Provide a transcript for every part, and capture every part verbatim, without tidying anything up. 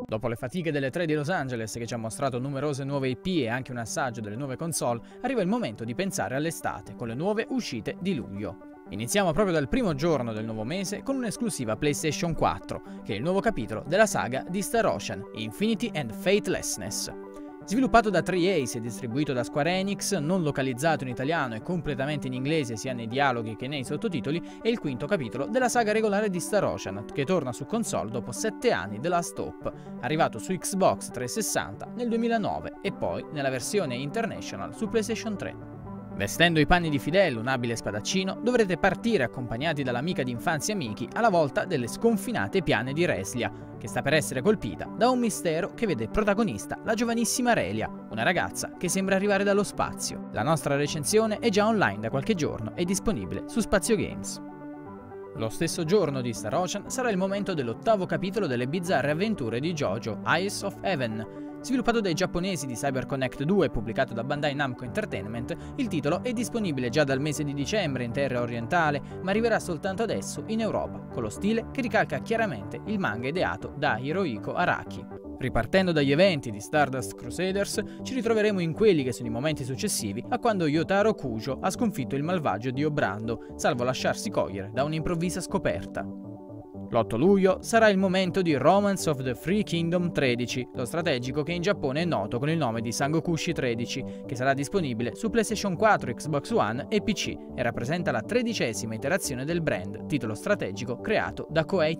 Dopo le fatiche delle tre di Los Angeles, che ci ha mostrato numerose nuove I P e anche un assaggio delle nuove console, arriva il momento di pensare all'estate, con le nuove uscite di luglio. Iniziamo proprio dal primo giorno del nuovo mese con un'esclusiva PlayStation quattro, che è il nuovo capitolo della saga di Star Ocean, Infinity and Fatelessness. Sviluppato da tre A e distribuito da Square Enix, non localizzato in italiano e completamente in inglese sia nei dialoghi che nei sottotitoli, è il quinto capitolo della saga regolare di Star Ocean, che torna su console dopo sette anni The Last Hope, arrivato su Xbox trecentosessanta nel duemilanove e poi nella versione International su PlayStation tre. Vestendo i panni di Fidel, un abile spadaccino, dovrete partire accompagnati dall'amica d'infanzia Miki alla volta delle sconfinate piane di Reslia, che sta per essere colpita da un mistero che vede protagonista la giovanissima Relia, una ragazza che sembra arrivare dallo spazio. La nostra recensione è già online da qualche giorno e disponibile su Spazio Games. Lo stesso giorno di Star Ocean sarà il momento dell'ottavo capitolo delle bizzarre avventure di JoJo Eyes of Heaven. Sviluppato dai giapponesi di CyberConnect due e pubblicato da Bandai Namco Entertainment, il titolo è disponibile già dal mese di dicembre in terra orientale, ma arriverà soltanto adesso in Europa, con lo stile che ricalca chiaramente il manga ideato da Hirohiko Araki. Ripartendo dagli eventi di Stardust Crusaders, ci ritroveremo in quelli che sono i momenti successivi a quando Yotaro Kujo ha sconfitto il malvagio dio Brando, salvo lasciarsi cogliere da un'improvvisa scoperta. L'otto luglio sarà il momento di Romance of the Free Kingdom tredici, lo strategico che in Giappone è noto con il nome di Sangokushi tredici, che sarà disponibile su PlayStation quattro, Xbox One e P C e rappresenta la tredicesima iterazione del brand, titolo strategico creato da Koei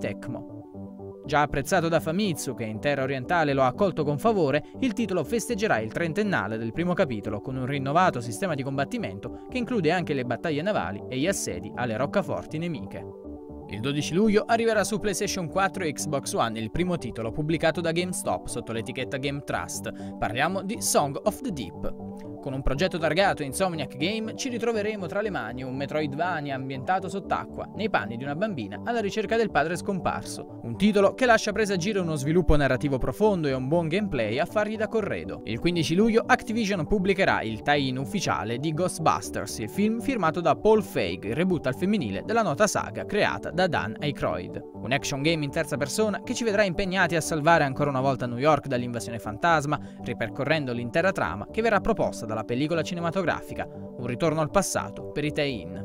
Tecmo. Già apprezzato da Famitsu, che in terra orientale lo ha accolto con favore, il titolo festeggerà il trentennale del primo capitolo con un rinnovato sistema di combattimento che include anche le battaglie navali e gli assedi alle roccaforti nemiche. Il dodici luglio arriverà su PlayStation quattro e Xbox One il primo titolo pubblicato da GameStop sotto l'etichetta Game Trust. Parliamo di Song of the Deep. Con un progetto targato Insomniac Game ci ritroveremo tra le mani un Metroidvania ambientato sott'acqua, nei panni di una bambina alla ricerca del padre scomparso. Un titolo che lascia presagire uno sviluppo narrativo profondo e un buon gameplay a fargli da corredo. Il quindici luglio Activision pubblicherà il tie-in ufficiale di Ghostbusters, il film firmato da Paul Feig, il reboot al femminile della nota saga creata da Dan Aykroyd. Un action game in terza persona che ci vedrà impegnati a salvare ancora una volta New York dall'invasione fantasma, ripercorrendo l'intera trama che verrà proposta dalla pellicola cinematografica, un ritorno al passato per i tie-in.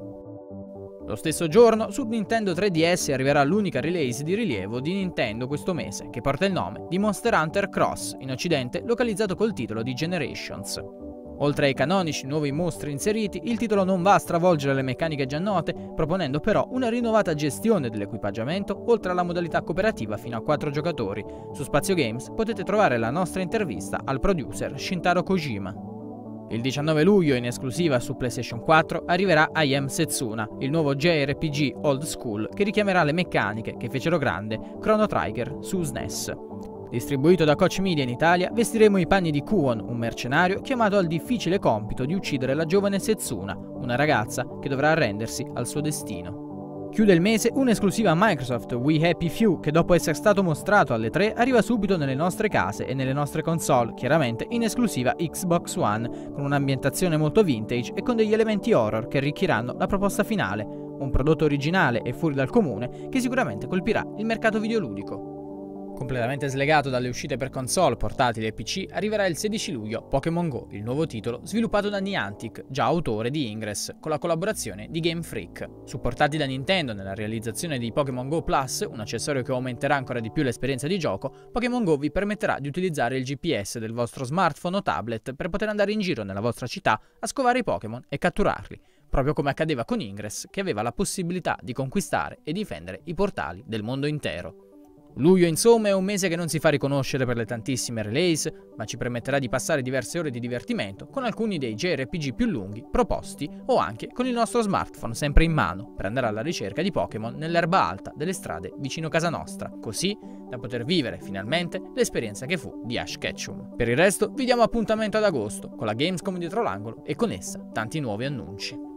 Lo stesso giorno su Nintendo tre D S arriverà l'unica release di rilievo di Nintendo questo mese, che porta il nome di Monster Hunter Cross, in occidente localizzato col titolo di Generations. Oltre ai canonici nuovi mostri inseriti, il titolo non va a stravolgere le meccaniche già note, proponendo però una rinnovata gestione dell'equipaggiamento, oltre alla modalità cooperativa fino a quattro giocatori. Su Spazio Games potete trovare la nostra intervista al producer Shintaro Kojima. Il diciannove luglio, in esclusiva su PlayStation quattro, arriverà I Am Setsuna, il nuovo J R P G old school che richiamerà le meccaniche che fecero grande Chrono Trigger su S N E S. Distribuito da Koch Media in Italia, vestiremo i panni di Kuon, un mercenario chiamato al difficile compito di uccidere la giovane Setsuna, una ragazza che dovrà arrendersi al suo destino. Chiude il mese un'esclusiva Microsoft We Happy Few che dopo essere stato mostrato alle tre arriva subito nelle nostre case e nelle nostre console, chiaramente in esclusiva Xbox One, con un'ambientazione molto vintage e con degli elementi horror che arricchiranno la proposta finale, un prodotto originale e fuori dal comune che sicuramente colpirà il mercato videoludico. Completamente slegato dalle uscite per console, portatili e P C, arriverà il sedici luglio Pokémon Go, il nuovo titolo sviluppato da Niantic, già autore di Ingress, con la collaborazione di Game Freak. Supportati da Nintendo nella realizzazione di Pokémon Go Plus, un accessorio che aumenterà ancora di più l'esperienza di gioco, Pokémon Go vi permetterà di utilizzare il G P S del vostro smartphone o tablet per poter andare in giro nella vostra città a scovare i Pokémon e catturarli, proprio come accadeva con Ingress, che aveva la possibilità di conquistare e difendere i portali del mondo intero. Luglio, insomma, è un mese che non si fa riconoscere per le tantissime release, ma ci permetterà di passare diverse ore di divertimento con alcuni dei J R P G più lunghi proposti o anche con il nostro smartphone sempre in mano per andare alla ricerca di Pokémon nell'erba alta delle strade vicino casa nostra, così da poter vivere finalmente l'esperienza che fu di Ash Ketchum. Per il resto vi diamo appuntamento ad agosto con la Gamescom dietro l'angolo e con essa tanti nuovi annunci.